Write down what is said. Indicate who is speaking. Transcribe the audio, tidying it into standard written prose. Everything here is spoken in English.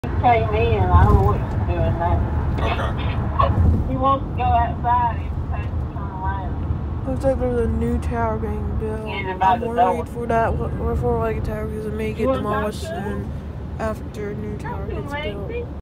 Speaker 1: Came in. I don't know what he's doing now.
Speaker 2: Okay.
Speaker 1: He wants to go outside. He has to turn around.
Speaker 3: Looks like there's a new tower being built. I'm worried for that for like a tower because it may get demolished soon after new tower gets built.